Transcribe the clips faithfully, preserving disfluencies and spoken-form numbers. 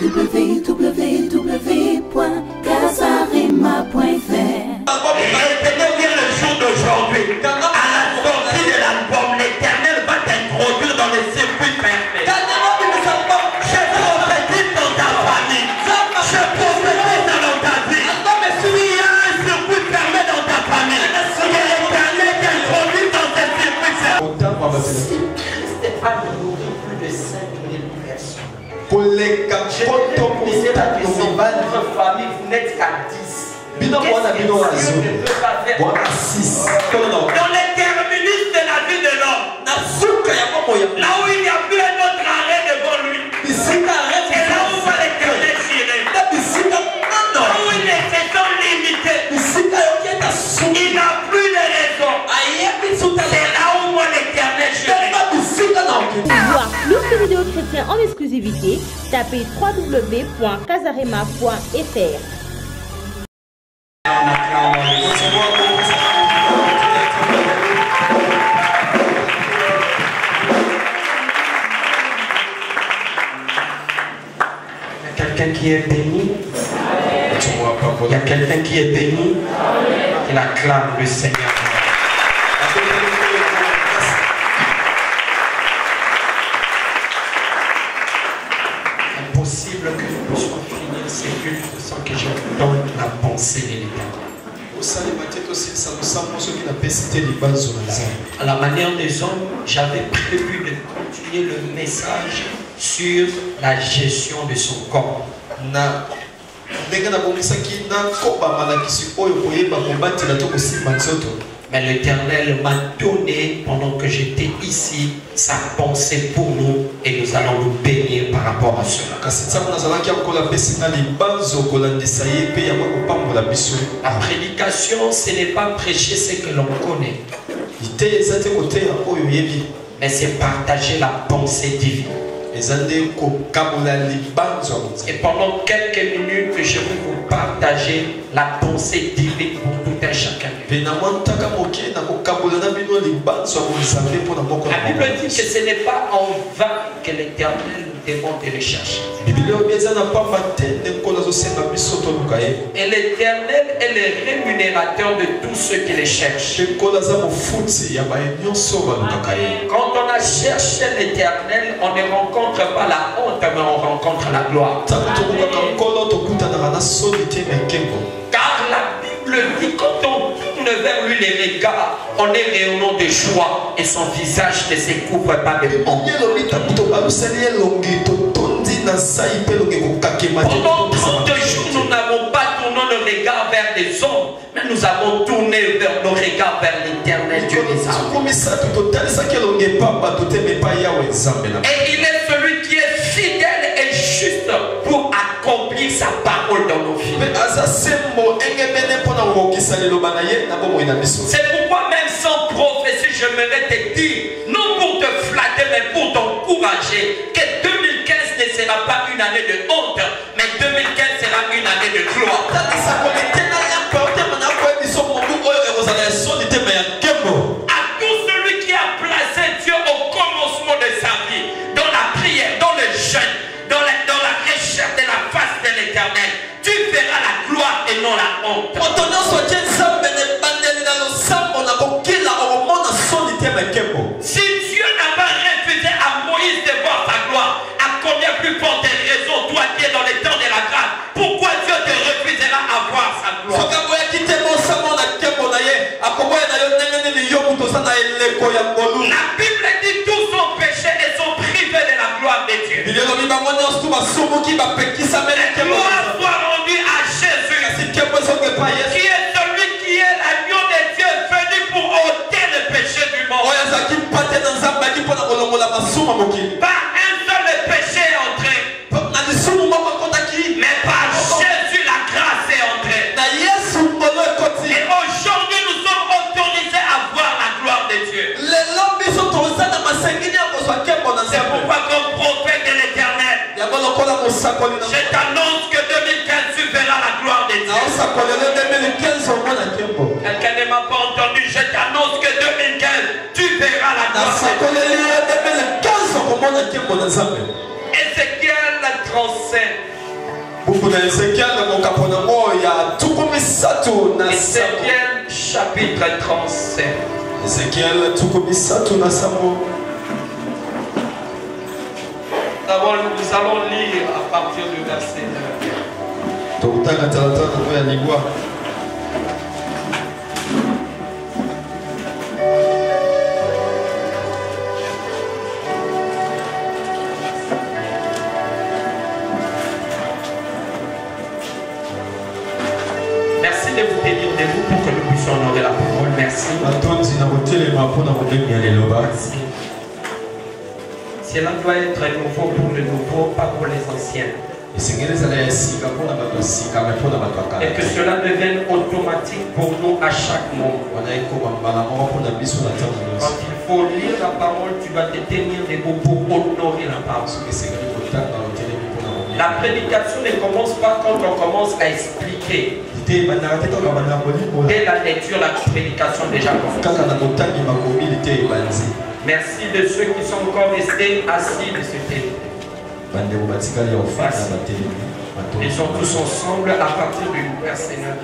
w w w point casarema point f r. L'éternel vient le jour d'aujourd'hui. À la sortie de l'album, l'éternel va t'introduire dans les circuits fermés. Je prophétise dans ta famille. Je prophétise dans ta vie. Il y a un circuit fermé dans ta famille. Que l'éternel t'introduise dans ces circuits fermés. Christ a nourri plus de cinq mille personnes. Pour les Je vais poser la question. Votre famille, vous n'êtes qu'à dix. Bino wana bino Dieu wazo. ne peut pas faire. Wana six. Tono. Dans les terminus de la vie de l'homme, là où il n'y a plus un autre arrêt devant lui, c'est là où va l'éternel tirer. Là où il est saison limitée, il n'a plus de raison. C'est là où va l'éternel tirer. Pour voir plus de vidéos chrétiennes en exclusivité, tapez w w w point casarema point f r. Quelqu'un qui est béni. Il y a quelqu'un qui est béni. Il acclame le Seigneur. Impossible que nous puissions finir ces cultes sans que je donne la pensée de l'Éternel. À la manière des hommes, j'avais prévu de continuer le message sur la gestion de son corps. Mais l'Éternel m'a donné, pendant que j'étais ici, sa pensée pour nous et nous allons nous bénir par rapport à cela. La prédication, ce n'est pas prêcher ce que l'on connaît, mais c'est partager la pensée divine. Et pendant quelques minutes, je vais vous partager la pensée divine pour tout un chacun. La Bible dit que ce n'est pas en vain que l'Éternel nous demande de le chercher. Et l'Éternel est le rémunérateur de tous ceux qui le cherchent. Quand on a cherché l'Éternel, on ne rencontre pas la honte, mais on rencontre la gloire. Car la Bible dit, quand on tourne vers lui les regards, on est rayonnant de joie et son visage ne se couvre pas de honte. Pendant trente jours, nous n'avons pas tourné nos regards vers les hommes, mais nous avons tourné vers nos regards vers l'Éternel Dieu des armées. Et il est celui qui est fidèle et juste pour accomplir sa parole dans nos vies. C'est pourquoi même sans prophétie, je m'aimerais te dire, non pour te flatter, mais pour t'encourager, que deux mille quinze ne sera pas une année de honte, mais deux mille quinze sera une année de gloire. À tout celui qui a placé Dieu au commencement de sa vie, dans la prière, dans le jeûne, dans la, dans la recherche de la face de l'Éternel, tu verras la gloire et non la honte. Si Dieu n'a pas refusé à Moïse de voir sa gloire, à combien plus forte raison, toi qui es dans les temps de la grâce, pourquoi Dieu te refusera à voir sa gloire? La Bible dit tous sont péchés et sont privés de la gloire de Dieu. La gloire soit rendue à Jésus, qui est celui qui est l'agneau de Dieu venu pour ôter le péché du monde. Pas un seul péché est entré, mais par Jésus la grâce est entrée. Et aujourd'hui nous sommes autorisés à voir la gloire de Dieu. C'est pourquoi comme prophète de l'Éternel, je t'annonce que deux mille quinze tu verras la gloire de Dieu. Quelqu'un ne m'a pas entendu, je t'annonce que deux mille quinze tu verras la gloire de Dieu. Ézéchiel trente-cinq. Ézéchiel chapitre trente-sept. Ézéchiel tukumisatu na saba. D'abord, nous allons lire à partir du verset neuf. Tokutanga talatana kwa ligwa. Merci de vous tenir debout pour que nous puissions honorer la parole. Merci. Merci. Cela doit être nouveau pour le nouveau, pas pour les anciens. Et que cela devienne automatique pour nous à chaque moment. Quand il faut lire la parole, tu vas te tenir debout pour honorer la parole. La prédication ne commence pas quand on commence à expliquer. Dès la lecture, la prédication déjà commence. Merci de ceux qui sont encore restés assis de ce thème. Ils sont tous ensemble à partir du verset neuf.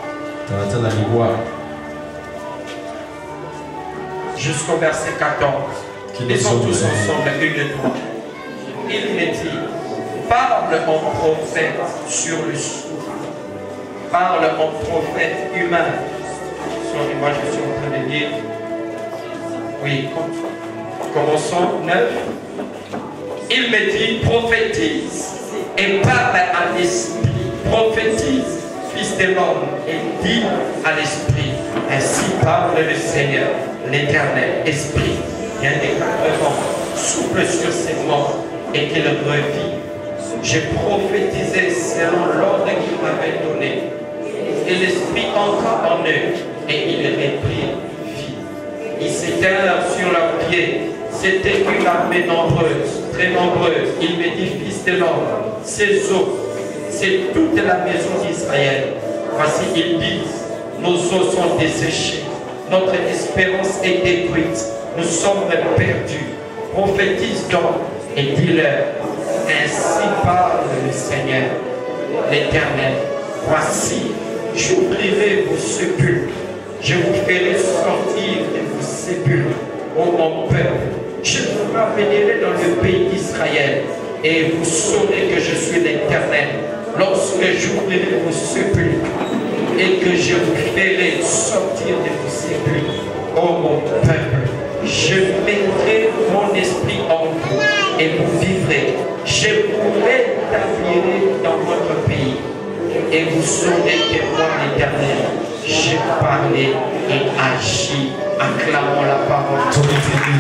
Jusqu'au verset quatorze. Ils sont tous ensemble, une de trois. Il me dit, parle en prophète sur le souffle. Parle en prophète humain. Sorry-moi, je suis en train de dire. Oui, commençons neuf. Il me dit, prophétise et parle à l'esprit. Prophétise, fils de l'homme, et dis à l'esprit. Ainsi parle le Seigneur, l'éternel esprit. Il y a des vents, souffle sur ces morts et qu'il revit. J'ai prophétisé selon l'ordre qu'il m'avait donné. Et l'esprit entra en eux et il reprit vie. Ils s'éteignirent sur leurs pieds. C'était une armée nombreuse, très nombreuse. Il me dit, fils de l'homme, ces eaux, c'est toute la maison d'Israël. Voici, ils disent, nos eaux sont desséchées, notre espérance est détruite, nous sommes perdus. Prophétise donc et dis-leur, ainsi parle le Seigneur, l'Éternel. Voici, j'ouvrirai vos sépulcres, je vous ferai sortir de vos sépulcres, ô mon peuple. Je vous ramènerai dans le pays d'Israël et vous saurez que je suis l'Éternel lorsque j'ouvrirai vos sépulcres et que je vous ferai sortir de vos sépulcres, ô mon peuple. Je mettrai mon esprit en vous et vous vivrez. Je vous rétablirai dans votre pays et vous saurez que moi, l'Éternel, j'ai parlé et agi. Acclamons la parole. Est-ce que nous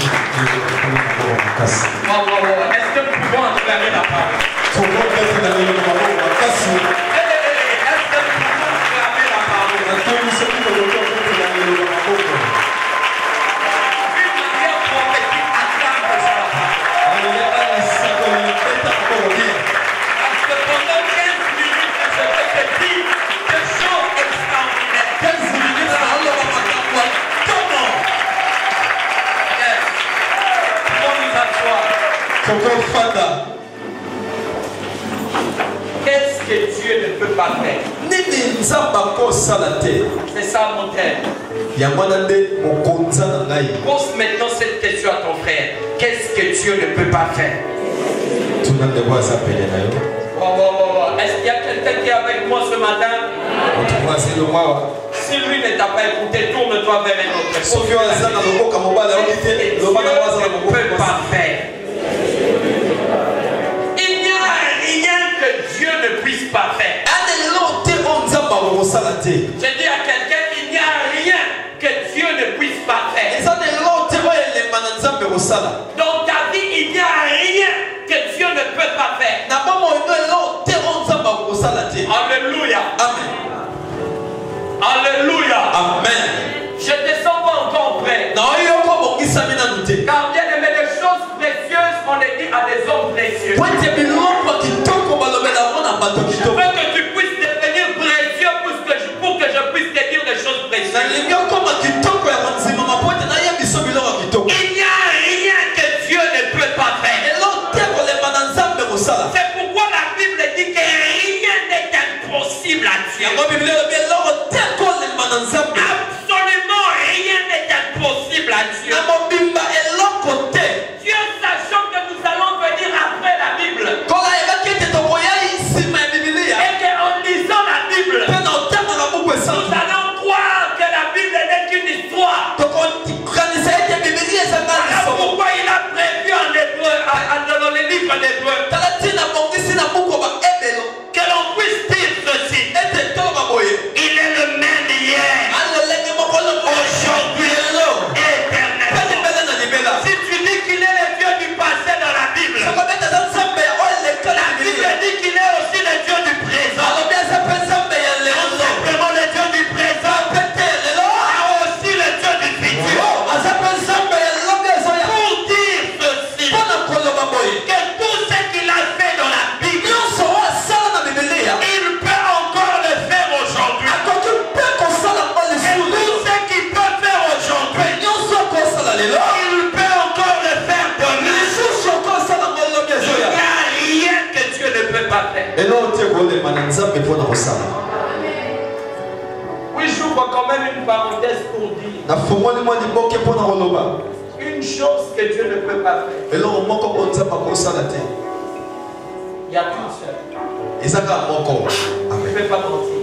pouvons acclamer la parole? Est-ce que nous pouvons acclamer la parole? Une manière prophétique acclame de sa parole. Parce que pendant quinze minutes, je vais te dire des choses extraordinaires. quinze minutes, qu'est-ce que Dieu ne peut pas faire? C'est ça mon thème. Pose maintenant cette question à ton frère. Qu'est-ce que Dieu ne peut pas faire? Oh, oh, oh, oh. Est-ce qu'il y a quelqu'un qui est avec moi ce matin? Si lui ne t'a pas écouté, tourne-toi vers un autre. Qu'est-ce que Dieu ne peut pas faire? Il n'y a rien que Dieu ne puisse pas faire. Je dis à quelqu'un, il n'y a rien que Dieu ne puisse pas faire. Dans ta vie, il n'y a rien que Dieu ne peut pas faire. Alléluia. Amen. Alléluia. Amen. Je ne te sens pas encore prêt. Car bien aimé, les choses précieuses, on les dit à des hommes précieux. Je veux que tu puisses devenir précieux pour que je, pour que je puisse te dire des choses précieuses. Il n'y a rien que Dieu ne peut pas faire. C'est pourquoi la Bible dit que rien Absolument rien n'est impossible à Dieu. Dieu sachant que nous allons venir après la Bible. Et qu'en lisant la Bible, nous allons croire que la Bible n'est qu'une histoire. Voilà pourquoi il a prévu en hébreu, dans les livres d'hébreu, que l'on puisse dire ceci. Il est le même hier, aujourd'hui, éternellement. Si tu dis qu'il est le Dieu du passé dans la Bible, la Bible dit qu'il est aussi le Dieu du présent. Non simplement le Dieu du présent, mais aussi le Dieu du futur. Pour dire ceci, que tout ce qu'il a fait dans la Bible, il peut encore le faire aujourd'hui. Et tout ce qu'il peut faire aujourd'hui, il peut encore le faire demain. Il n'y a rien que Dieu ne peut pas faire. Oui, j'ouvre quand même une parenthèse pour dire une chose que Dieu ne peut pas faire. Il n'y a qu'une seule. Il ne peut pas mentir.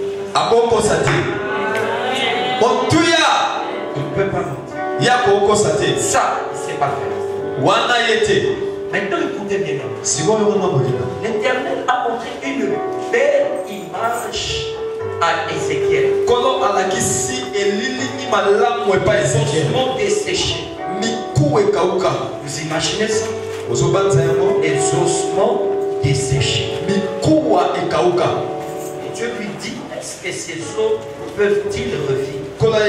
Il ne peut pas mentir. Ça, c'est pas fait. Maintenant, écoutez bien. L'Éternel a montré une belle image à Ézéchiel. Ossements desséchés. Vous imaginez ça? Les ossements desséchés. Et Dieu lui dit, est-ce que ces os peuvent-ils revivre?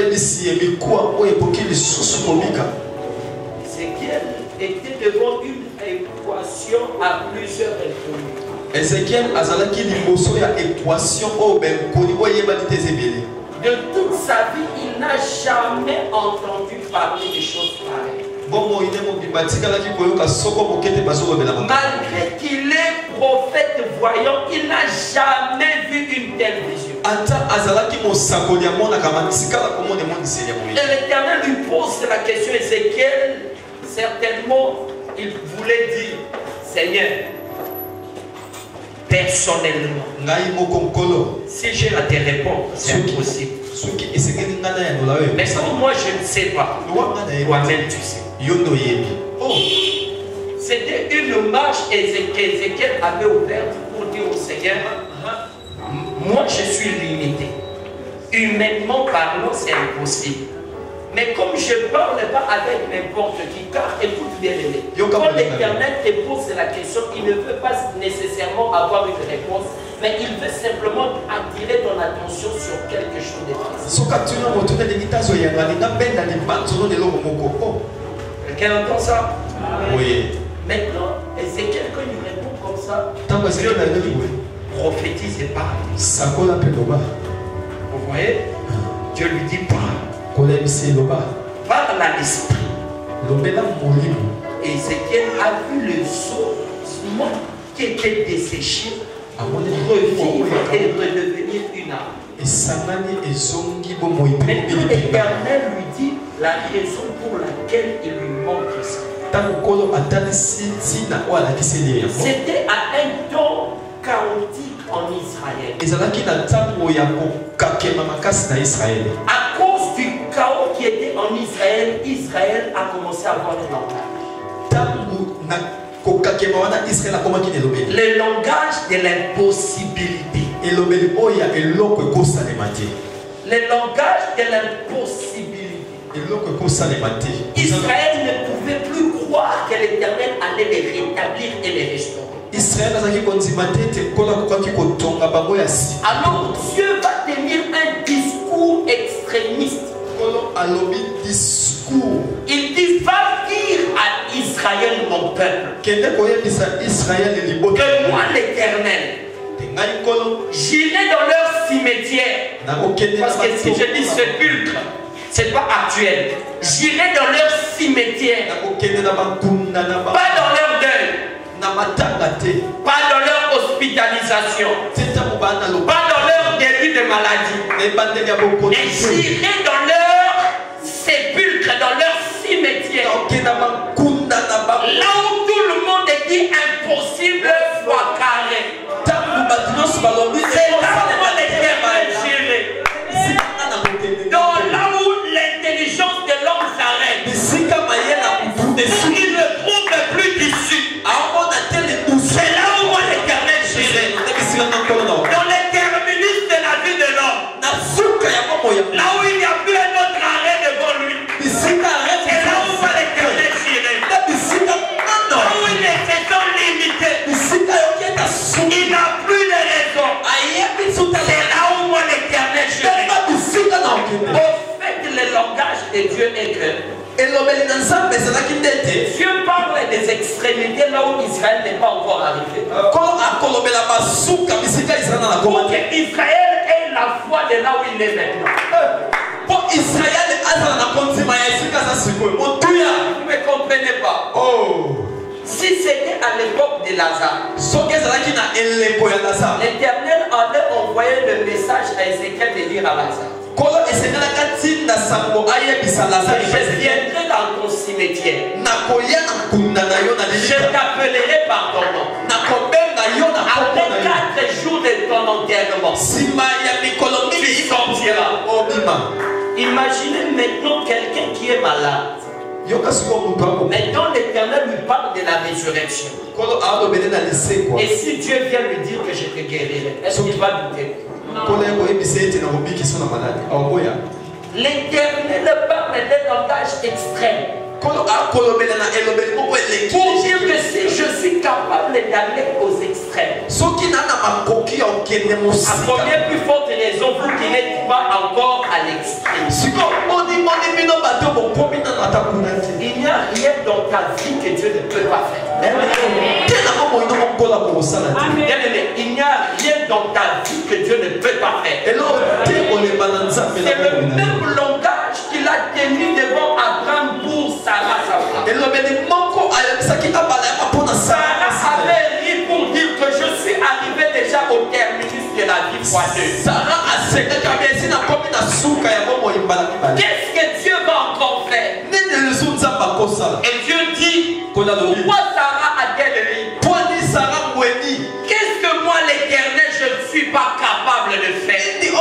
Ézéchiel était devant une équation à plusieurs inconnues. Ezekiel azalaki liboso ya équation o ben koni oyeba ditezebele. De toute sa vie, il n'a jamais entendu parler des choses pareilles. Malgré qu'il est prophète voyant, il n'a jamais vu une telle vision. Et l'Éternel lui pose la question, Ézéchiel, certainement, il voulait dire, Seigneur, personnellement, si j'ai à te répondre, c'est impossible. Mais comme moi je ne sais pas, toi-même tu sais. Oh, c'était une marche qu'Ézéchiel avait ouverte pour dire au Seigneur, moi je suis limité. Humainement parlant, c'est impossible. Mais comme je ne parle pas avec n'importe qui, car écoute bien aimé, quand l'Éternel te pose la question, il ne veut pas nécessairement avoir une réponse, mais il veut simplement attirer ton attention sur quelque chose de précis. Quelqu'un entend ça? Oui. Maintenant, Ézéchiel, quand il répond comme ça, Dieu lui dit, prophétise et parle. Vous voyez? Dieu lui dit, parle. Parle à l'esprit. Ézéchiel a vu le ossements qui était desséché revivre et redevenir une âme. Maintenant, l'Éternel lui dit la raison pour laquelle il lui montre ça. C'était à un temps chaotique en Israël. À cause du chaos qui était en Israël, Israël a commencé à avoir un langage. Le langage de l'impossibilité. Le langage de l'impossibilité. Israël ne pouvait plus croire que l'Éternel allait les rétablir et les restaurer. Alors Dieu va tenir un discours extrémiste. Il dit, va dire à Israël, mon peuple, que moi l'Éternel, j'irai dans leur cimetière. Parce que si je dis sépulcre, c'est pas actuel. J'irai dans leur cimetière, pas dans leur deuil, pas dans leur hospitalisation, pas dans leur début de maladie, et j'irai dans leur sépulcre, dans leur cimetière, là où tout le monde dit impossible fois carré. C'est là où l'Éternel j'irai. Donc là où l'intelligence de l'homme s'arrête, il ne trouve plus d'issue. C'est là où moi l'Éternel j'irai. Dans les terminus de la vie de l'homme, là où il n'y a plus un autre arrêt devant lui, c'est là où moi l'Éternel j'irai. Là où il est saison limitée, il n'a plus de raison. C'est là où moi l'Éternel j'irai. Au fait, le langage de Dieu est que Dieu parle des extrémités là où Israël n'est pas encore arrivé. Pour que Israël ait la foi de là où il est maintenant. Pour Israël, vous ne comprenez pas. Oh. Si c'était à l'époque de Lazare, l'Éternel allait envoyer le message à Ézéchiel de dire à Lazare: je viendrai dans ton cimetière. Je t'appellerai par ton nom. Après quatre jours de ton enterrement, tu sortiras. Imaginez maintenant quelqu'un qui est malade. Maintenant l'Éternel lui parle de la résurrection. Et si Dieu vient lui dire que je te guérirai, est-ce qu'il va douter? L'Éternel parle d'un langage extrême. Pour dire que si je suis capable d'aller aux extrêmes, à combien plus forte raison vous qui n'êtes pas encore à l'extrême? Il n'y a rien dans ta vie que Dieu ne peut pas faire. Il n'y a rien dans ta vie que Dieu ne peut pas faire. C'est le même langage qu'il a tenu devant Abraham pour Sarah, sa femme. Sarah avait ri pour dire que je suis arrivé déjà au terminus de la vie fois deux. Qu'est-ce que Dieu va encore faire? Et Dieu dit: pourquoi Sarah a-t-elle ri? Qu'est-ce que moi l'Éternel je ne suis pas capable de faire?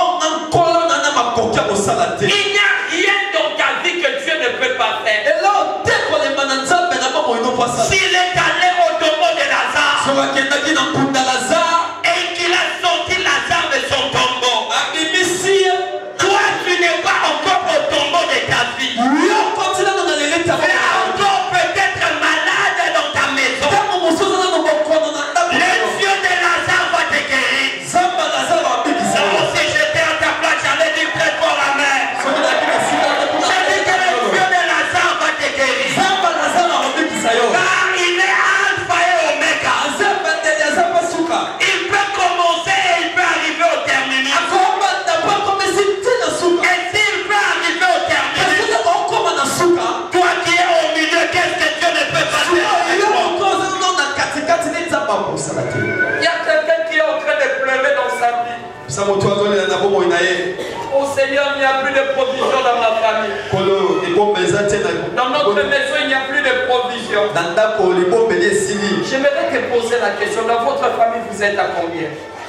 Il n'y a rien dans ta vie que Dieu ne peut pas faire. S'il est allé au tombeau de Lazare et qu'il a sorti Lazare de son tombeau, toi tu n'es pas encore au tombeau de ta vie. Tu es encore peut-être malade dans ta maison. Le Dieu de Lazare va te guérir. Donc si j'étais à ta place, j'allais dire très fort la main. J'ai dit que le Dieu de Lazare va te guérir. Car il est alpha et oméga. Il peut commencer et il peut arriver au terminus. Et s'il peut arriver au terminus, toi qui es au milieu, qu'est-ce que Dieu ne peut pas faire? Il y a quelqu'un qui est en train de pleurer dans sa vie. Oh Seigneur, il n'y a plus de provision dans ma famille. Dans notre maison, il n'y a plus de provision. J'aimerais te poser la question. Dans votre famille, vous êtes à combien?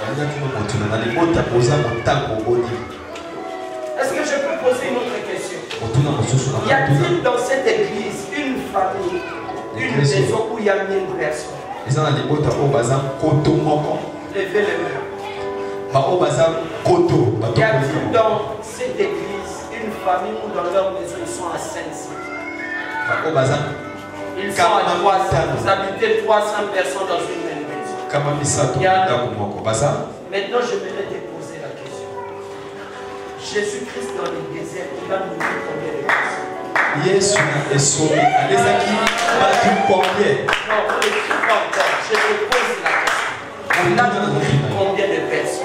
Est-ce que je peux poser une autre question? Y a-t-il dans cette église une famille, une maison où il y a mille personnes? Levez les mains. Y a-t-il dans cette église une famille où dans leur maison ils sont à cinq cents? Ils sont à trois cents. Vous habitez trois cents personnes dans une même maison. Maintenant, je voudrais te poser la question. Jésus-Christ dans le désert, il a nourri combien de personnes? Yesu est sauvé. Allez-y, combien? Non, je ne suis pas encore. Je te pose la question. Il a nourri combien de personnes?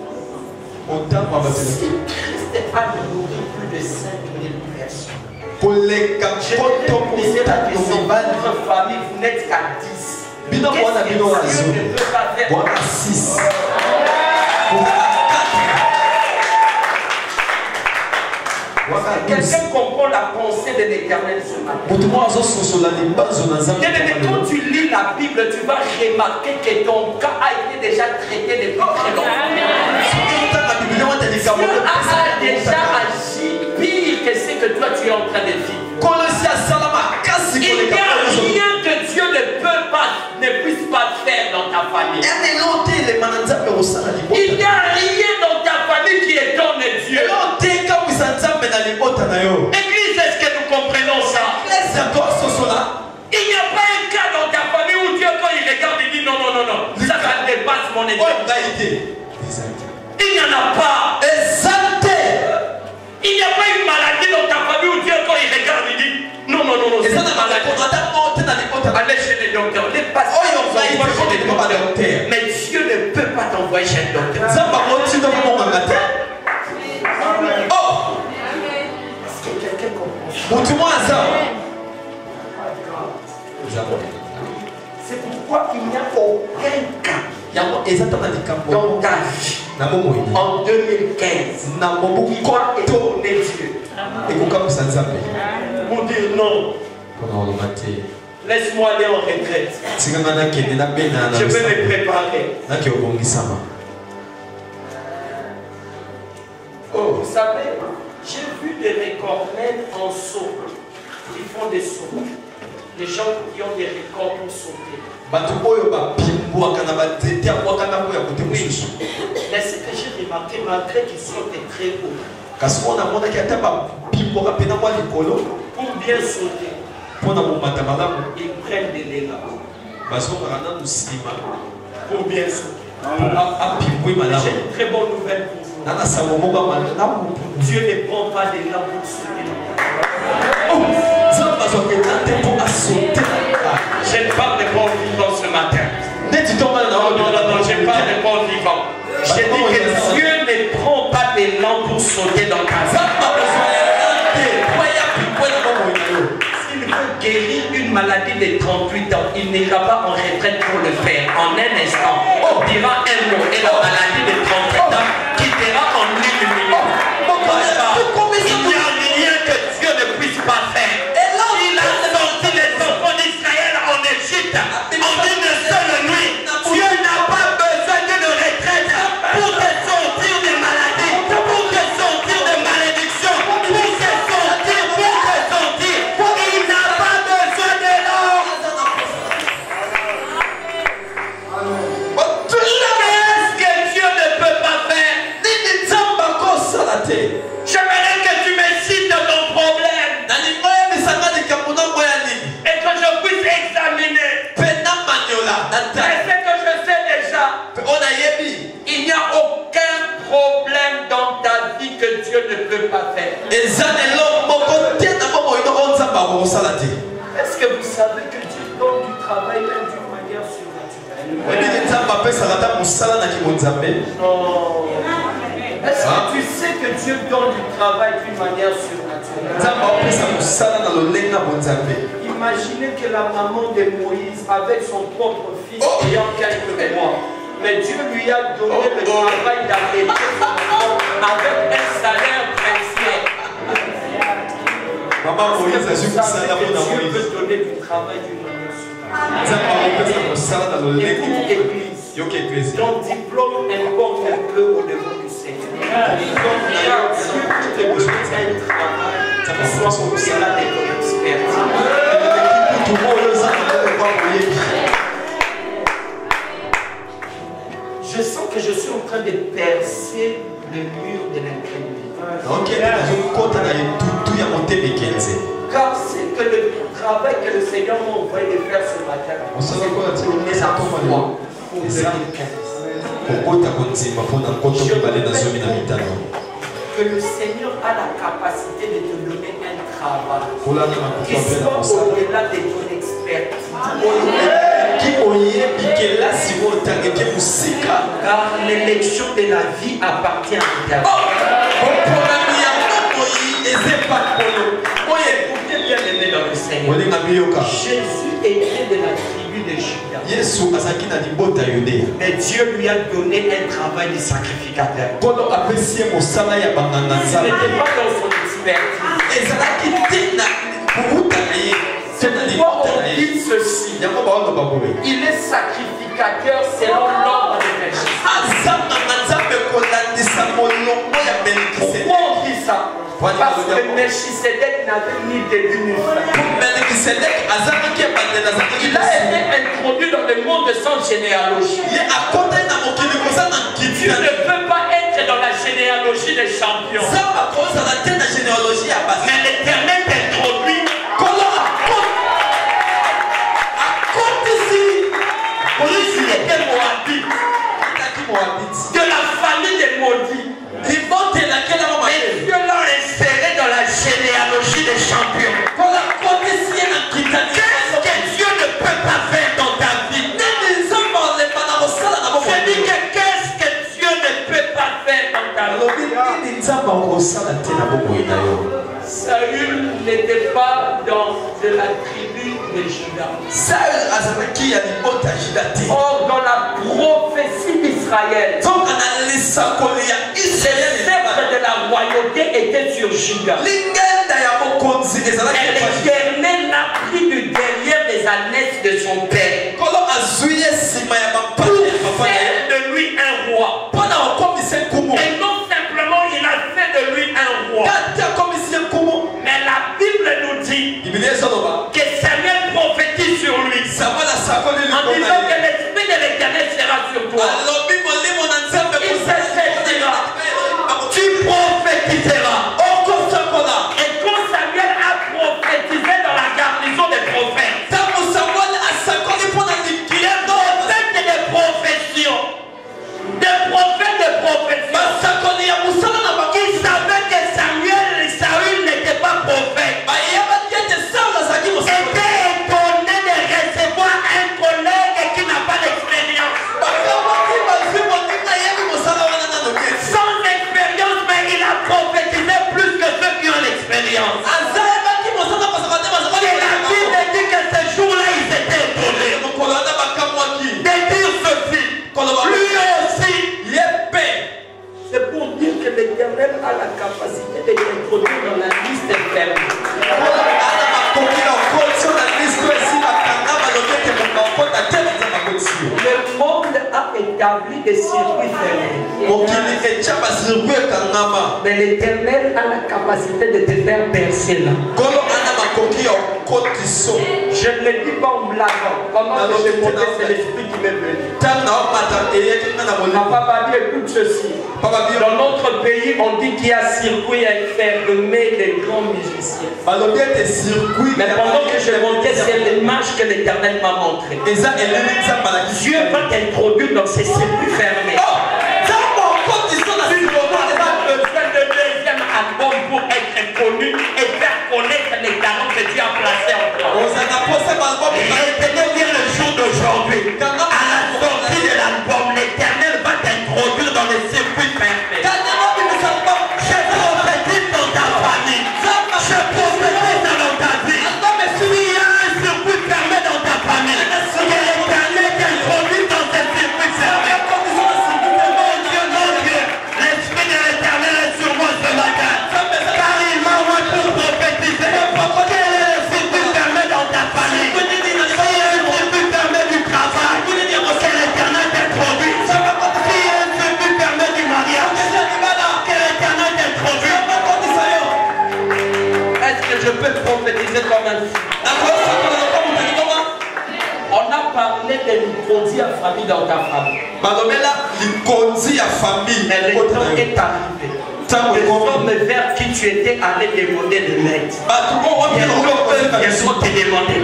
Si Christ a nourri plus de cinq mille personnes, pour les je vais poser la question. Votre famille, vous n'êtes qu'à dix. Qu'est-ce que Dieu ne peut pas faire? quelqu'un comprend la pensée de l'Éternel ce matin. Bien-aimé, quand tu lis la Bible, tu vas remarquer que ton cas a été déjà traité depuis très longtemps. Dieu a déjà agi pire que ce que toi tu es en train de vivre. Il n'y a rien que Dieu ne peut pas, ne puisse pas faire dans ta famille. Il n'y a rien dans ta famille qui étonne Dieu. Église, est-ce que nous comprenons ça? Il n'y a pas un cas dans ta famille où Dieu, quand il regarde, il dit non, non, non, non, ça, ça dépasse mon éternité. Il n'y en a pas. Il n'y a pas une maladie dans ta famille où Dieu, quand il regarde, il dit non, non, non, non, c'est une maladie. Allez chez les docteurs, les patients, mais Dieu ne peut pas t'envoyer chez le docteur. Oh! Est-ce que quelqu'un comprend ça? C'est pourquoi il n'y a aucun cas dans ta vie en deux mille quinze qui va étonner Dieu pour dire non. Laisse-moi aller en retraite. Je vais me préparer. Oh, vous savez, j'ai vu des recordmen en saut. Ils font des sauts. Les gens qui ont des records pour sauter. Oui. Mais ce que j'ai remarqué, malgré qu'ils sautent très haut, pour bien sauter, ils prennent de l'élan. Pour bien sauter. J'ai une très bonne nouvelle pour vous. Dieu ne prend pas d'élan pour sauter. Je ne parle de bon vivant ce matin. Non, non, non, non, je parle de bon vivant. Je dis que Dieu ne prend pas d'élan pour sauter dans ta vie. S'il veut guérir une maladie de trente-huit ans, il n'ira pas en retraite pour le faire. En un instant, on dira un mot et la maladie de trente-huit ans quittera en une minute. Il n'y a rien que Dieu ne puisse pas faire. Il a sorti les enfants d'Israël en Égypte en une seule nuit. Dieu n'a pas besoin d'une retraite pour te sortir des maladies, pour te sortir des malédictions, pour te sortir, pour te sortir. Il n'a pas besoin de l'or. Qu'est-ce que Dieu ne peut pas faire? J'aimerais que tu me cites ton problème et que je puisse examiner. Mais c'est que je sais déjà, il n'y a aucun problème dans ta vie que Dieu ne peut pas faire. Est-ce que vous savez que Dieu donne du travail même d'une manière surnaturelle? Non. Est-ce que tu sais que Dieu donne du travail d'une manière surnaturelle? Imaginez que la maman de Moïse, avec son propre fils ayant quelques mois, mais Dieu lui a donné le travail d'arrêter son enfant avec un salaire précieux. Maman Moïse a su que ça Dieu peut donner du travail d'une manière surnaturelle. Écoute, Église, ton diplôme importe un peu au niveau du Seigneur. Donc, Dieu te donne un travail qui soit au-delà de ton expertise. Je sens que je suis en train de percer le mur de l'incrédulité. Car c'est que le travail que le Seigneur m'a envoyé de faire ce matin, c'est pour les enfants pour deux mille quinze. Que le Seigneur a la capacité de te donner un travail qui soit au-delà de ton expertise. Car l'élection de la vie appartient à l'Éternel. Écoutez bien aimé dans le Seigneur. Jésus était de la tribu de Juda. Mais Dieu lui a donné un travail de sacrificateur. Il n'était pas dans son expertise. C'est pourquoi on dit ceci. Il est sacrificateur selon l'ordre de Melchisedec. Pourquoi on dit ça? Parce que Melchisedec n'avait ni début ni fin. Il a été introduit dans le monde sans généalogie. Tu ne peux pas être dans la généalogie des champions. Mais l'Éternel t'introduit. Lui, il était moabite. De la famille des maudits. Et Dieu l'a inséré dans la généalogie des champions. Qu'est-ce que Dieu ne peut pas faire dans ta vie? Je dis que qu'est-ce que Dieu ne peut pas faire dans ta vie? Saül n'était pas dans de la tribu de Juda. Or, dans la prophétie d'Israël, le sceptre de la royauté était sur Juda. Et l'Éternel l'a pris du derrière des ânesses de son père pour faire de lui un roi. Et non simplement il a fait de lui un roi, mais la Bible nous dit que Samuel prophétise sur lui en disant que l'esprit de l'Éternel sera sur toi. Il s'assèchera. Tu prophétiseras. Et quand Samuel a prophétisé dans la garnison des prophètes, il est prophète de profession, des prophètes de profession. Qui savait que Samuel et Saül n'étaient pas prophètes, était étonné de recevoir un collègue qui n'a pas d'expérience. Sans expérience, mais il a prophétisé plus que ceux qui ont l'expérience. Et la Bible dit que ce jour-là, ils étaient étonnés de dire ceci. Lui aussi, il est paix. C'est pour dire que l'Éternel a la capacité de l'introduire dans la liste fermée. Le monde a établi des circuits fermés. Mais l'Éternel a la capacité de te faire percer là. Je ne le dis pas en blaguant. Pendant que je montais, c'est l'esprit qui m'est venu. Ma papa dit, écoute ceci. Dans notre pays, on dit qu'il y a circuit à fermer les grands musiciens. Mais pendant que je montais, c'est l'image que l'Éternel m'a montrée. Dieu va t'introduire dans ces circuits fermés. Tu n'auras pas besoin de deuxième album pour être connu et faire connaître les talents que Dieu a placés en toi. Et tenez bien le jour d'aujourd'hui. À la sortie de l'album, l'Éternel va t'introduire dans les circuits fermés. Je prophétise dans ta famille. Je prophétise dans ta vie. S'il y a un circuit fermé dans ta famille, que l'Éternel t'introduise dans ces circuits fermés. Mon Dieu, mon Dieu, l'Esprit de l'Éternel est sur moi ce matin. Car il m'a envoyé pour prophétiser. Quel est le circuit fermé dans ta famille? S'il y a un circuit fermé du travail, que l'Éternel t'introduise. S'il y a un circuit fermé du mariage, que l'Éternel t'introduise. Est-ce que je peux prophétiser comme un fils? On a parlé de l'hypothèse à famille dans ta famille. Mais le temps est arrivé. Les hommes vers qui tu étais allé demander de l'aide, ils vont te demander.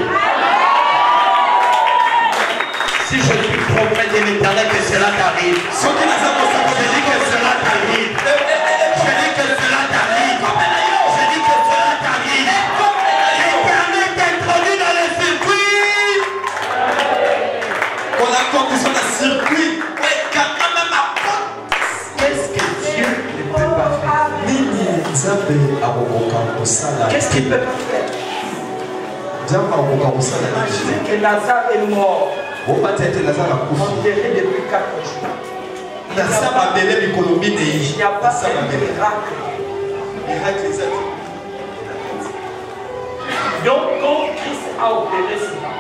Si je suis prophète de l'Éternel, que cela t'arrive. Je dis que cela t'arrive. Je dis que cela t'arrive. Je dis que cela t'arrive. L'Éternel t'introduit dans le circuit. On a condition de circuit. Qu'est-ce que Dieu ne peut pas faire? Qu'est-ce qu'il ne peut pas faire? Imaginez que Lazare est mort. Enterré depuis quatre jours. Il n'y a pas de miracle. Donc, quand Christ a opéré cela,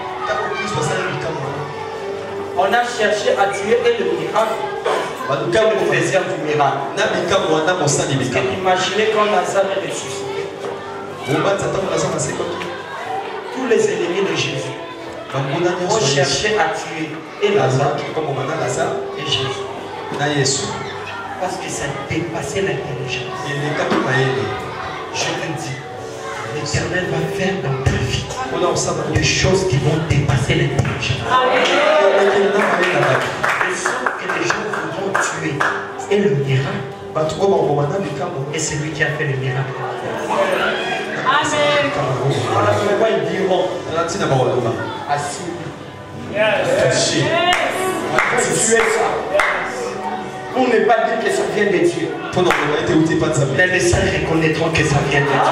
on a cherché à tuer et le miracle. Le faiseur du miracle. Imaginez quand Lazare est ressuscité. Tous les ennemis de Jésus ont cherché à tuer et Lazare et Jésus. Parce que ça dépassait l'intelligence. Je te dis, l'Éternel va faire dans ta vie des choses qui vont dépasser l'intelligence. De sorte que les gens voudront tuer. Et le miracle, et c'est lui qui a fait le miracle. Amen. Voilà pourquoi ils diront assis. Yes. Tuer ça. Pour ne pas dire que ça vient de Dieu. Mais les saints reconnaîtront que ça vient de Dieu.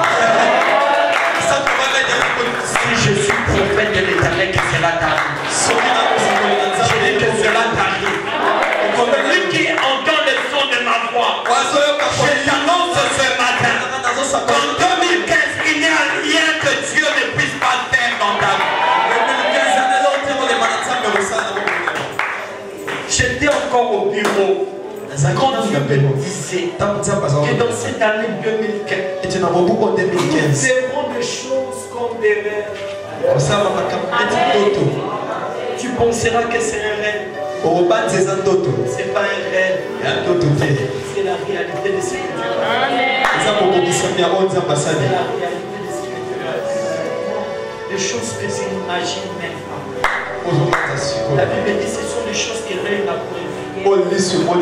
Si je suis prophète de l'Éternel, que cela t'arrive. Je dis que cela t'arrive. Celui qui entend le son de ma voix, je t'annonce ce matin qu'en deux mille quinze, il n'y a rien que Dieu ne puisse pas faire dans ta vie. J'étais encore au bureau. Quand Dieu me disait que dans cette année deux mille quinze, nous verrons des choses comme des rêves. Tu penseras que c'est un rêve. C'est pas un rêve. C'est la réalité de ce que Dieu a. C'est la réalité de ce que Dieu a. Des choses que tu n'imagines même pas. La Bible dit que ce sont des choses qui règnent la première. Et l'oreille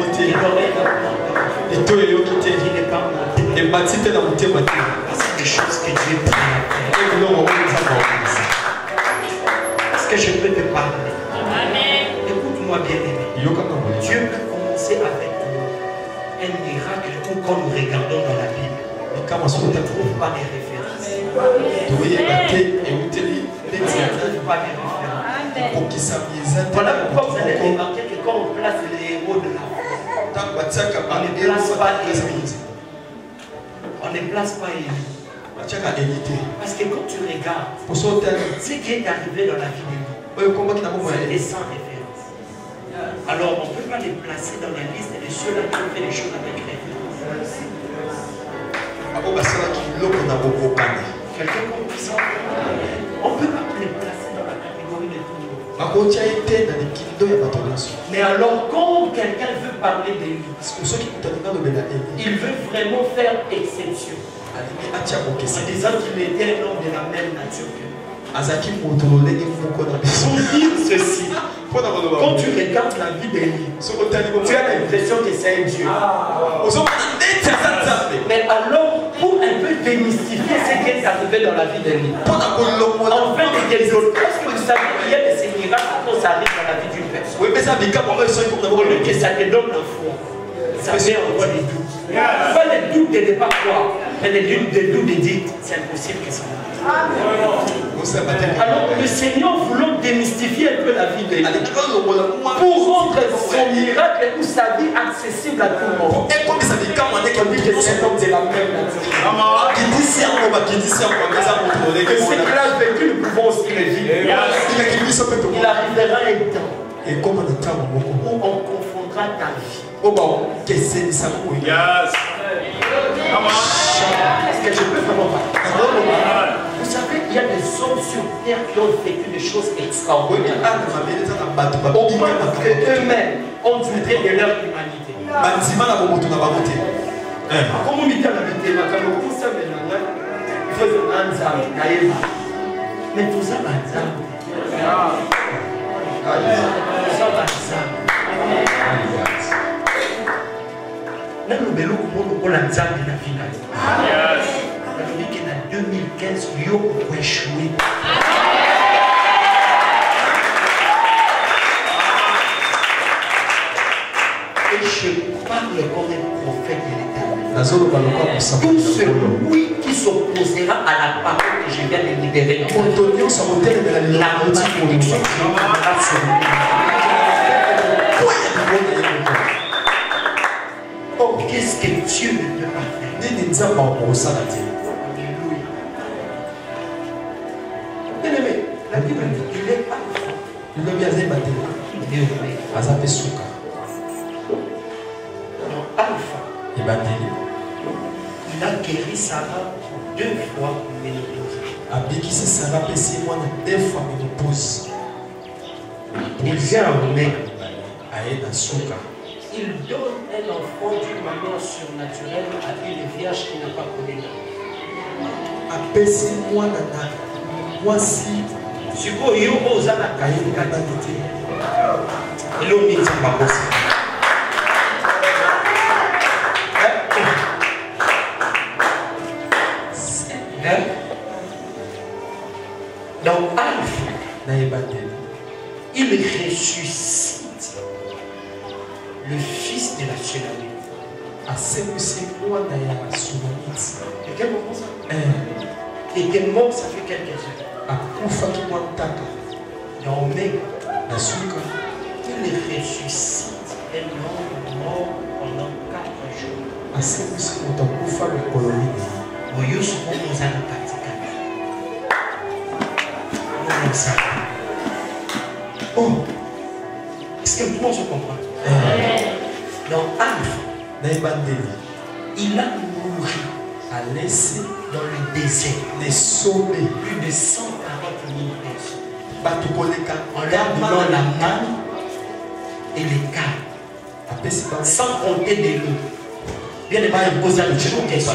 qui n'est pas montée. C'est des choses que Dieu peut faire. Est-ce que je peux te parler? Écoute-moi bien aimé. Dieu peut commencer avec un miracle où quand nous regardons dans la Bible, on ne trouve pas les références. On ne trouve pas les références. Voilà pourquoi vous allez remarquer que quand on place les héros de la foi, on ne place pas Élie. On ne place pas Élie. Parce que quand tu regardes ce qui est arrivé dans la vie d'Élie, c'est les sans références. Alors on ne peut pas les placer dans la liste de ceux-là qui ont fait les choses avec référence. Quelqu'un comprend ça? On ne peut pas les placer dans la catégorie de tout le monde. Mais alors quand quelqu'un veut parler d'Élie, il veut vraiment faire exception en disant qu'il était un homme de la même nature que nous. Pour dire ceci, quand tu regardes la vie d'Élie, tu as l'impression que c'est un Dieu. Mais alors, pour un peu démystifier ce qui est arrivé dans la vie d'Élie, en fait de développer, parce que vous savez, il y a de ces miracles quand ça arrive dans la vie d'une personne. Au lieu que ça te donne la foi, ça fait encore des doutes. Pas des doutes de ne pas croire, mais des doutes de dire c'est impossible que ça arrive. Alors le Seigneur voulant démystifier un peu la vie d'Élie pour rendre son miracle ou sa vie accessible à tout le monde. On dit que c'est un homme de la même nature. Que ce qu'il a vécu, nous pouvons aussi le vivre. Il arrivera un temps où on confondra ta vie. Yes. Est-ce que je peux vraiment parler? Vous savez, il y a des hommes sur terre qui ont vécu des choses extraordinaires. Au point qu'eux-mêmes ont douté de leur humanité. Comment on dit à la vie de il faut un zam, mais tout ça, c'est un zam. Tout ça, c'est un zam. Même le bélo, on a un zam de la finale. On dit qu'en deux mille quinze, il y a échoué. Et je parle comme un prophète de l'Éternel. Tout celui qui s'opposera à la parole que je viens de libérer, la malédiction viendra sur lui. Oh, qu'est-ce que Dieu ne peut pas faire? Alléluia. Azape Souka. Donc Alpha. Ebandeli. Il a guéri Sarah deux fois ménopause. Abikisi Sarah pesi moi deux fois ménopause. Il vient à Omega. Aïe Souka. Il donne un enfant d'une manière surnaturelle à une vierge qui n'a pas connu l'homme. Apesi moi nana. Moi si. Suko yo ozana kayi kadite. Elo miti makosi. Dans Alpha, il ressuscite le fils de la tsunami. Et quel moment ça? Il était mort, ça fait quelques heures. Dans Omega, il ressuscite un homme mort pendant quatre jours. Oyo souvent nous allons pratiquer. Oh, est-ce que tout le monde se comprend? Dans Alpha, il a mouru a laissé dans le désert les sommets plus de cent quarante mille personnes. En leur donnant la manne et les câbles, sans compter de l'eau. Bien de mal poser une question.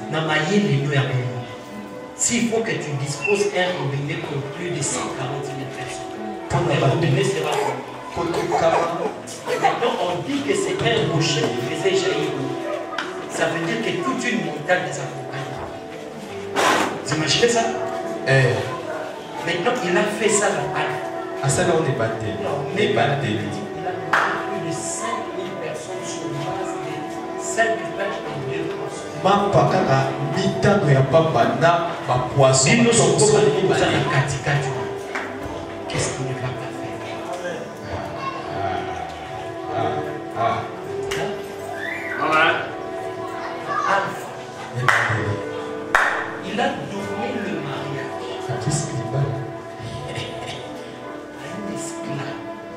S'il faut que tu disposes un robinet pour plus de cent quarante mille personnes, le robinet sera bon. Maintenant, on dit que c'est un rocher qui faisait jaillir l'eau. Ça veut dire que toute une montagne les accompagne. Vous imaginez ça? Eh. Maintenant, il a fait ça dans Alpha. À ça, là, on est battu. On est battu. Il a plus de cinq mille personnes sur base de cinq mille pages et deux poissons. Ma pakaka, mitano ya papa na ma poisson. Dis-nous ce qu'on va dire katika. Qu'est-ce qu'il ne va pas faire? Ah, ah. Alpha. Il a donné le mariage à une esclave.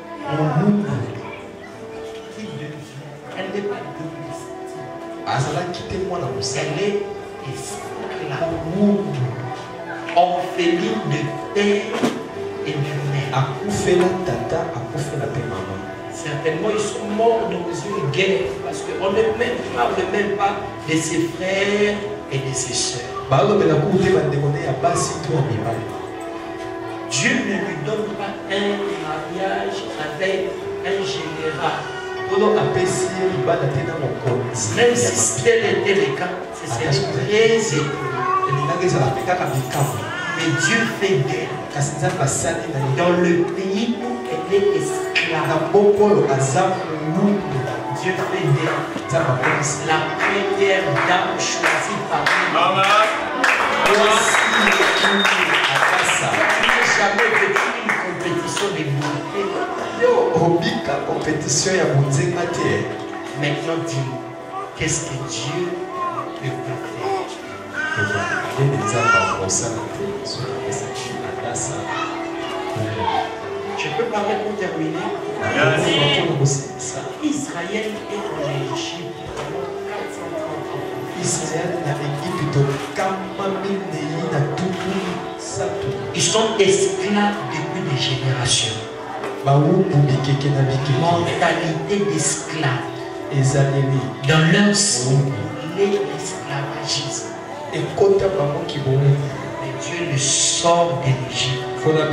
Qui devient. Elle n'est pas domestique. Elle est esclave. Orpheline de père et de mère. Certainement, ils sont morts dans une guerre parce qu'on ne parle même pas de ses frères et de ses soeurs. Dieu ne lui donne pas un mariage avec un général. Même si tel était le cas, ce serait très étonnant. Mais Dieu fait d'elle dans le pays où elle est esclave. Dieu fait d'elle la première dame choisie par lui. Tu n'as jamais vécu une compétition de beauté. Maintenant dis-moi, qu'est-ce que Dieu peut faire? Je peux parler pour terminer. Israël est en Égypte pendant quatre cent trente ans. Ils sont esclaves depuis des générations. Mentalité d'esclaves. Dans leur sang, l'esclavagisme. Et Dieu le sort de l'Égypte.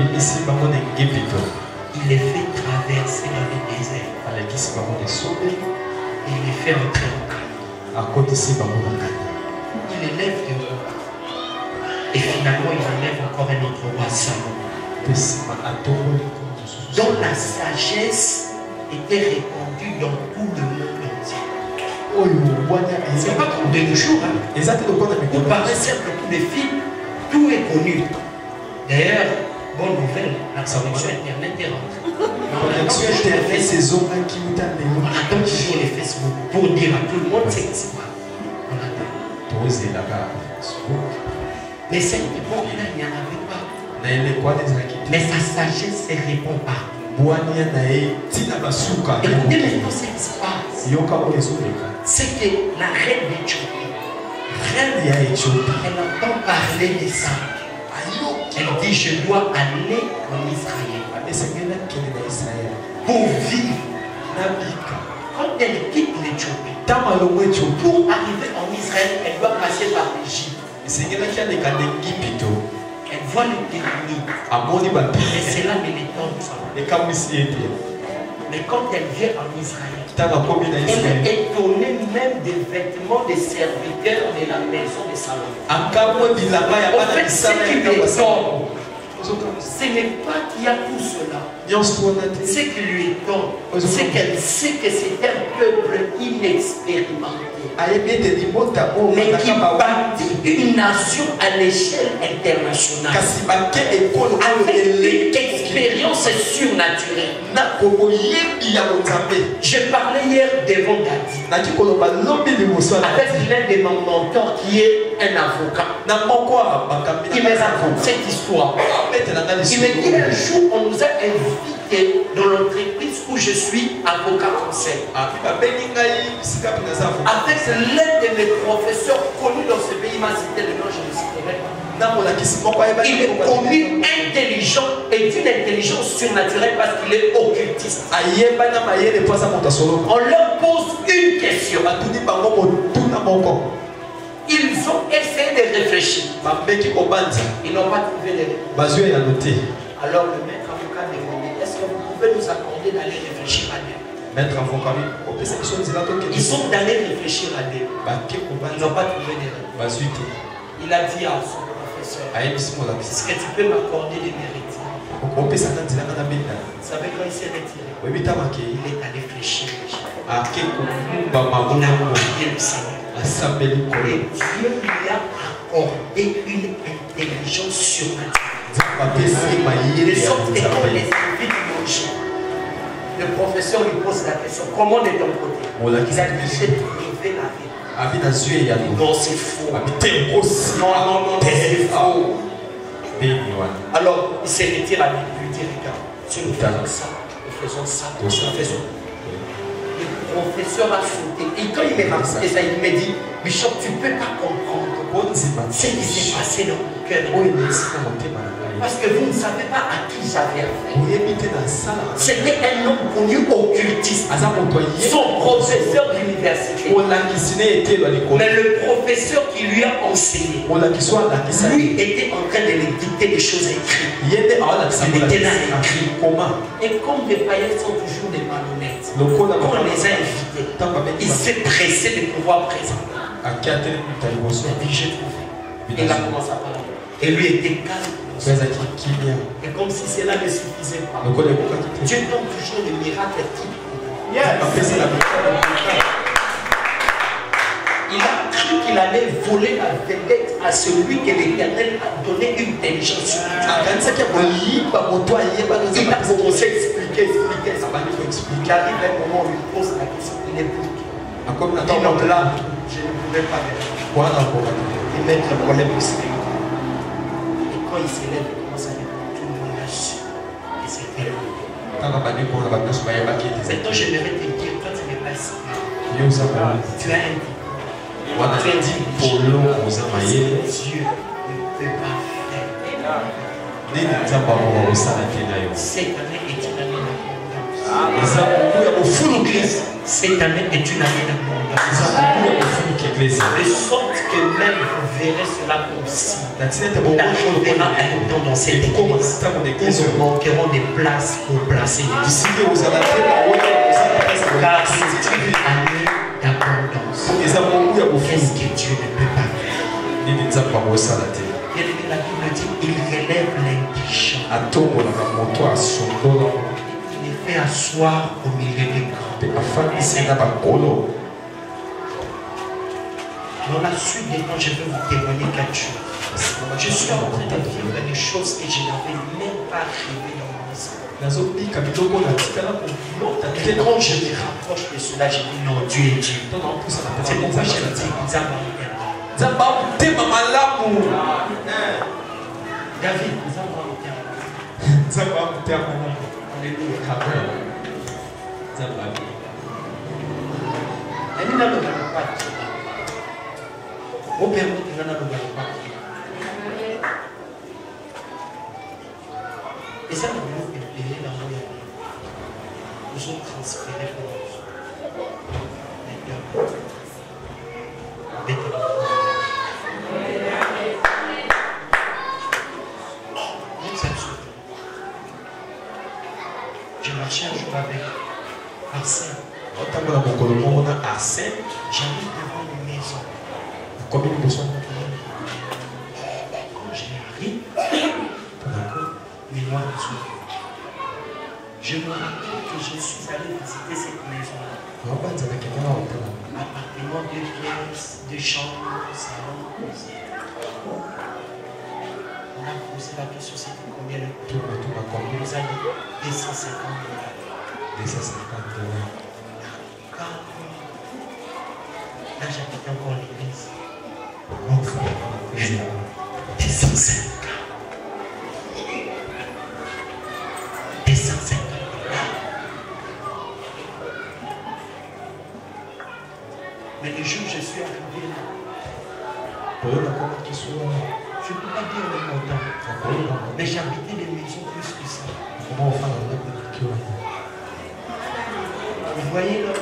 Il les fait traverser dans le désert. Il les fait entrer au calme. Il les lève de haut. Et finalement, il enlève encore un autre roi, Salomon. Dont la sagesse était répandue dans tout le monde entier. C'est pas comme de nos jours. Hein. Vous parlez simple pour les filles, tout est connu. D'ailleurs, bonne nouvelle, la connexion internet est rentrée. On attend toujours les Facebook pour dire à tout le monde c'est que c'est pas. On attend. Mais cette époque-là, il n'y en avait pas. Mais sa sagesse se répand partout. Écoutez maintenant ce qui se passe. C'est que la reine d'Éthiopie, elle entend parler de ça. Elle dit, je dois aller en Israël pour vivre. Quand elle quitte l'Éthiopie, pour arriver en Israël, elle doit passer par l'Égypte. Elle voit le pyramide. Mais cela ne l'étonne pas. Mais quand elle vient en Israël, elle est étonnée même des vêtements des serviteurs de la maison de Salomon. En fait, ce qui lui étonne, ce n'est pas qu'il y a tout cela. Ce qui lui étonne, c'est qu'elle sait que c'est un peuple inexpérimenté, mais qui bâtit une nation à l'échelle internationale avec une expérience surnaturelle. Je parlais hier devant Dadi avec l'un de mes mentors qui est un avocat. Il m'a raconté cette histoire. Il me dit un jour on nous a invités dans l'entreprise où je suis avocat conseil. Avec l'un de mes professeurs connus dans ce pays, il m'a cité le nom, je ne citerai pas. Il est connu, intelligent et d'une intelligence surnaturelle parce qu'il est occultiste. On leur pose une question. Ils ont essayé de réfléchir. Ils n'ont pas trouvé les réponses. Alors le maître avocat demandait, est-ce que vous pouvez nous accorder d'aller réfléchir à Dieu? Ils sont allés réfléchir à Dieu. Ils n'ont pas trouvé les réponses. Il a dit à son professeur, est-ce que tu peux m'accorder des mérites? Vous savez quand il s'est retiré, il est allé fléchir. Il a prié le Seigneur. Et Dieu lui a accordé une intelligence surnaturelle. De sorte que quand les invités mangent, le professeur lui pose la question, comment est ton côté? Il a dit, j'ai trouvé la vie. Non, c'est faux. Non, non, non, c'est faux. Alors, il s'est retiré à lui, il dit, regarde, si nous faisons ça, nous faisons ça, nous faisons. Le professeur a sauté. Et quand il m'a raconté ça, il m'a dit, Bishop, tu ne peux pas comprendre ce qui s'est passé dans mon cœur. Parce que vous ne savez pas à qui j'avais affaire. C'était un homme connu occultiste. Son professeur d'université. Mais le professeur qui lui a enseigné, lui était en train de lui dicter des choses écrites. Il était là écrit. Et comme les païens sont toujours des malhonnêtes, quand on les a invités, il s'est pressé de pouvoir présenter. Il a dit, j'ai trouvé. Il a commencé à parler. Et lui était calme. Et comme si cela ne suffisait pas, Dieu donne toujours des miracles types. Il a cru qu'il allait voler la vedette à celui que l'Éternel a donné une intelligence surnaturelle. Il a commencé à expliquer, expliquer, expliquer. Il arrive un moment où il pose la question, il est bloqué. Il dit non, là, je ne pouvais pas répondre. Il met le problème ici. Quand il s'élève, il commence à dire tout le monde a su que c'était lui. Maintenant, j'aimerais te dire, toi tu n'es pas ici. Tu as un dit. Tu as dit Dieu ne peut pas faire. Cette année est une année d'abondance. Cette année est une année d'abondance. De sorte que même vous verrez cela comme si nous arriverons à un temps dans cette église où nous manquerons des places pour placer les disciples. Car c'est une année d'abondance. Qu'est-ce que Dieu ne peut pas faire? La Bible dit il relève l'indigent. Il les fait asseoir au milieu des grands. Dans la suite des temps, je vais vous témoigner quelque chose. Je suis en train de vivre des choses que je n'avais même pas rêvé dans mon esprit. Et quand je me rapproche de cela, je dis non, Dieu est Dieu. C'est pourquoi je me dis, David, Alléluia. Amen. Et nous n'allons pas. Au Père, nous n'allons pas. Et ça, nous devons payer dans nos vies. Nous sommes transférés pour nous. Je marchais un jour avec Arsène. J'arrive devant une maison. Comme une maison. Quand j'arrive, mes noirs sont. Je me rappelle que je suis allé visiter cette maison-là. Appartement, deux pièces, deux chambres, salon. On a posé la question, c'était combien le prix? On nous a dit deux cent cinquante dollars. deux cent cinquante dollars. Là, j'habite encore l'église. deux cent cinquante. deux cent cinquante dollars. Mais le jour où je suis arrivé là, je ne peux pas dire le montant. Mais j'habitais des maisons plus que ça. Vous voyez là,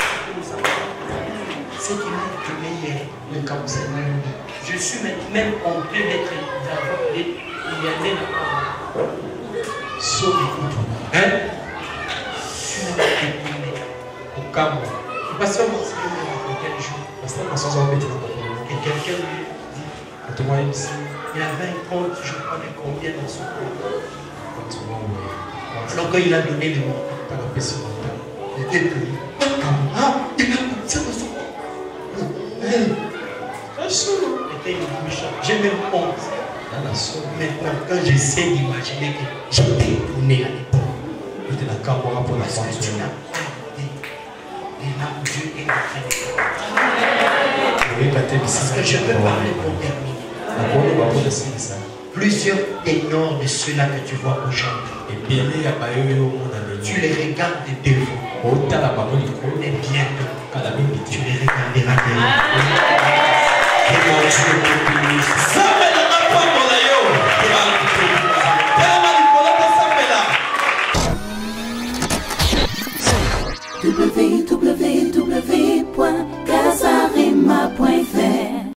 ce qui m'a donné hier, le cancer. Je suis même honteux d'être d'avoir des milliardaires là-bas. Sauvé. Hein? Je suis même déprimé. Au cas où. Parce que moi, c'est le quel jour. Et quelqu'un lui dit, il avait un compte, je crois, de combien dans son compte. Alors quand il a donné le montant, il était payé. Ah, il a mis ça dans son compte. J'ai même honte. Maintenant, quand j'essaie d'imaginer que j'étais tourné à l'époque, parce que tu n'as pas idée de là où Dieu est en train de faire. Parce que je veux parler pour terminer. Plusieurs ténors de ceux-là que tu vois aujourd'hui, tu les regardes de devant. Et